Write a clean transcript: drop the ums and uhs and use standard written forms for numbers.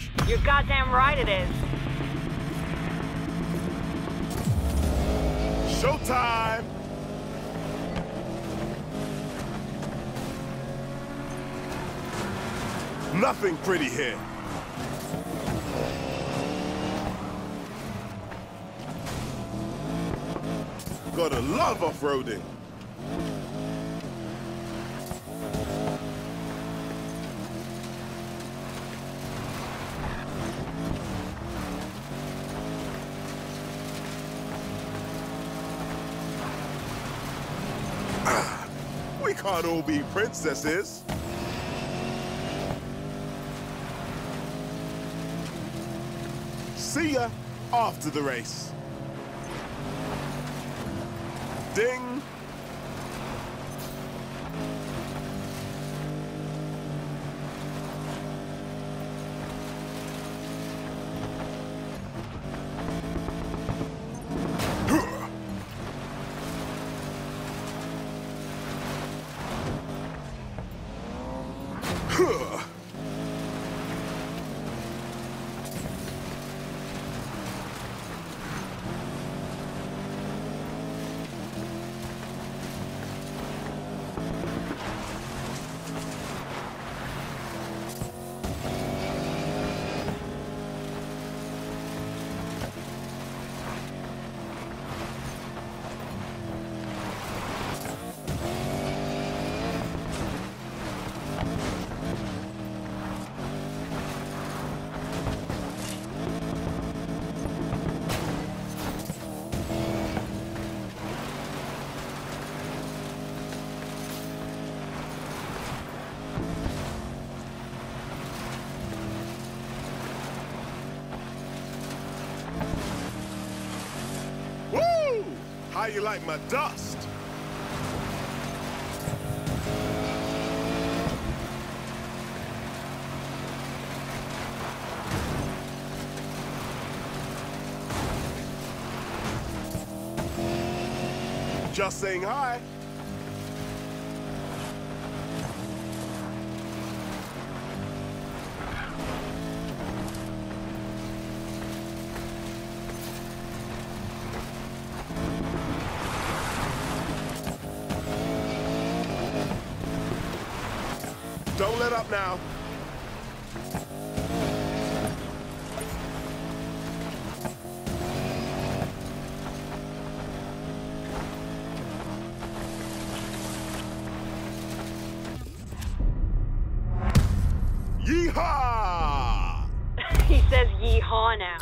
You're goddamn right it is. Showtime! Nothing pretty here. Gotta love off-roading. We can't all be princesses. See ya after the race. Ding. Woo! How you like my dust? Just saying hi. Don't let up now. Yeehaw! He says yeehaw now.